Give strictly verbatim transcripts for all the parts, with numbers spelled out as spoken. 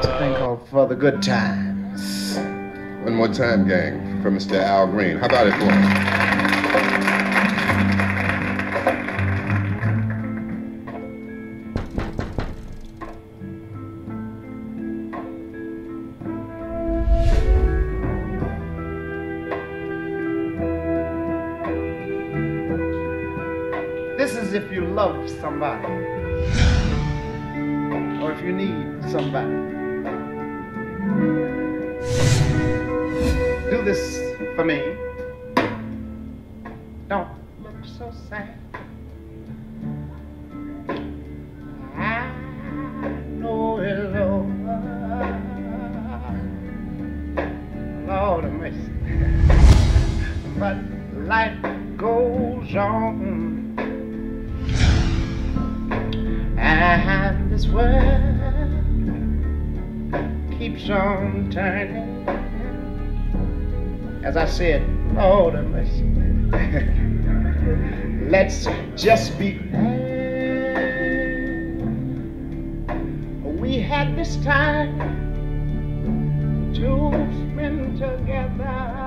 a thing called For the Good Times. One more time, gang, from Mister Al Green. How about it for him? This is if you love somebody, or if you need somebody. Do this for me. Don't look so sad. I know it's over. Lord have mercy. But life goes on. And this world keeps on turning. As I said, Lord have mercy. Let's just be glad we had this time to spend together.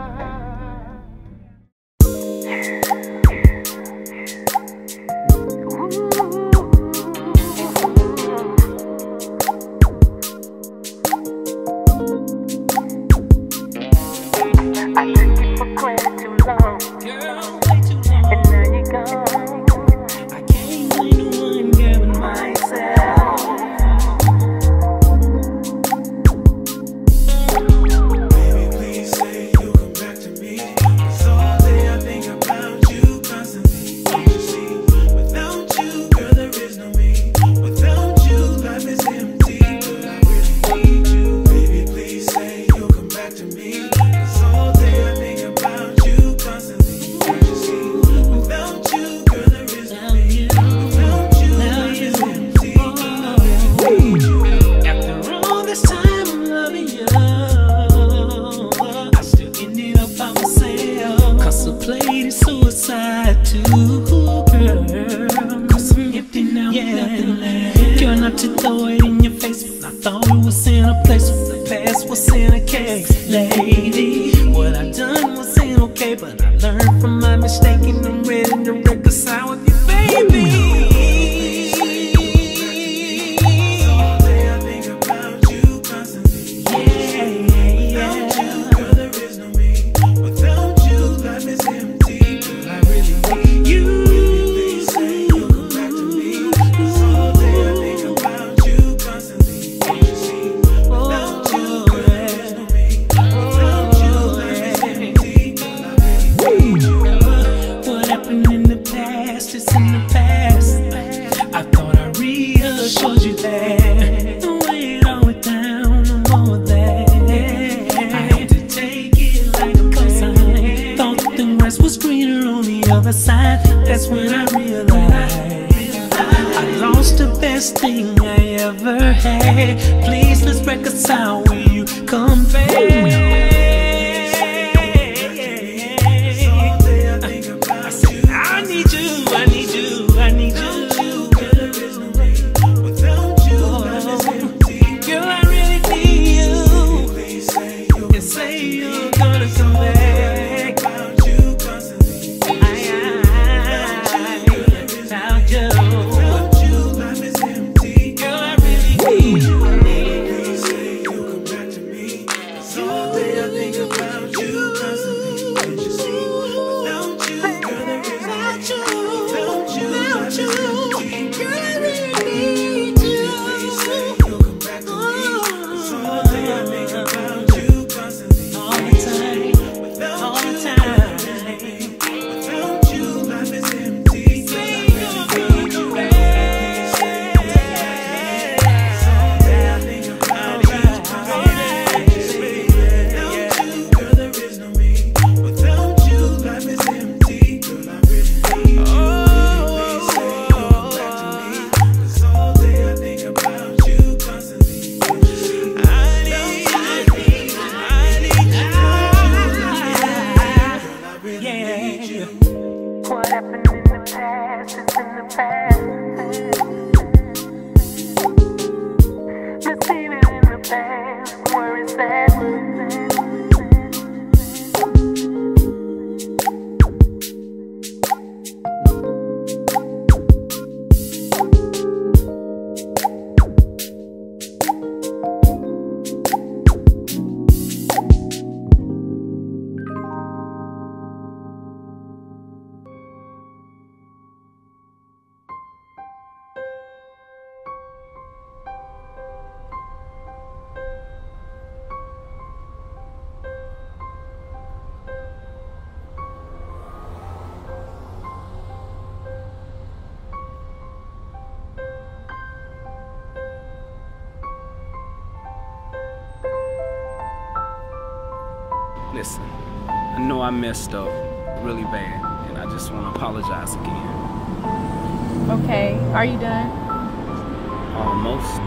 Listen, I know I messed up really bad, and I just want to apologize again. Okay, are you done? Almost.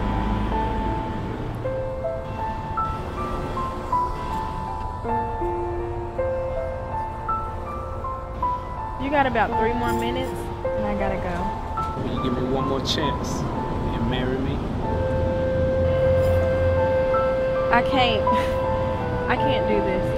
You got about three more minutes, and I gotta go. Will you give me one more chance and marry me? I can't. I can't do this.